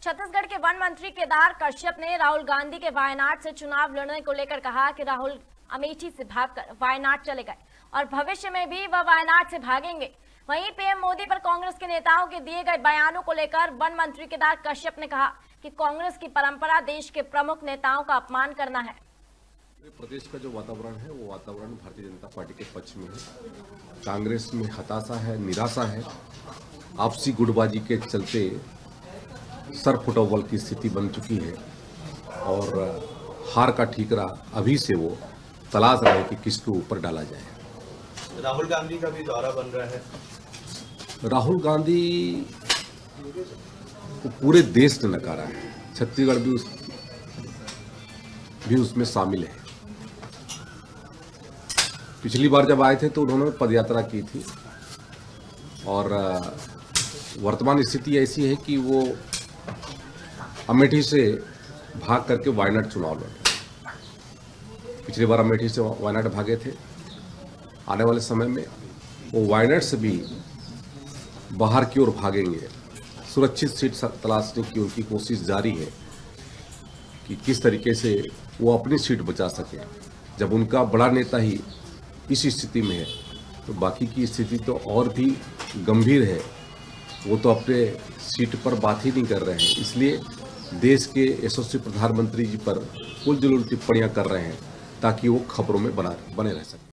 छत्तीसगढ़ के वन मंत्री केदार कश्यप ने राहुल गांधी के वायनाड से चुनाव लड़ने को लेकर कहा कि राहुल अमेठी से भागकर वायनाड चले गए और भविष्य में भी वह वायनाड से भागेंगे। वहीं पीएम मोदी पर कांग्रेस के नेताओं के दिए गए बयानों को लेकर वन मंत्री केदार कश्यप ने कहा कि कांग्रेस की परंपरा देश के प्रमुख नेताओं का अपमान करना है। प्रदेश का जो वातावरण है वो वातावरण भारतीय जनता पार्टी के पक्ष में है। कांग्रेस में हताशा है, निराशा है। आपसी गुटबाजी के चलते सर फुटबॉल की स्थिति बन चुकी है और हार का ठीकरा अभी से वो तलाश रहे कि किसके ऊपर डाला जाए। राहुल गांधी का भी दौरा बन रहा है। राहुल गांधी को पूरे देश ने नकारा है, छत्तीसगढ़ भी उसमें शामिल है। पिछली बार जब आए थे तो उन्होंने पदयात्रा की थी और वर्तमान स्थिति ऐसी है कि वो अमेठी से भाग करके वायनाड चुनाव लड़ रहे। पिछली बार अमेठी से वायनाड भागे थे। आने वाले समय में वो वायनाड से भी बाहर की ओर भागेंगे। सुरक्षित सीट तलाशने की उनकी कोशिश जारी है कि किस तरीके से वो अपनी सीट बचा सके। जब उनका बड़ा नेता ही इस स्थिति में है तो बाकी की स्थिति तो और भी गंभीर है। वो तो अपने सीट पर बात ही नहीं कर रहे हैं, इसलिए देश के यशस्वी प्रधानमंत्री जी पर उलझुल टिप्पणियां कर रहे हैं ताकि वो खबरों में बने रह सकें।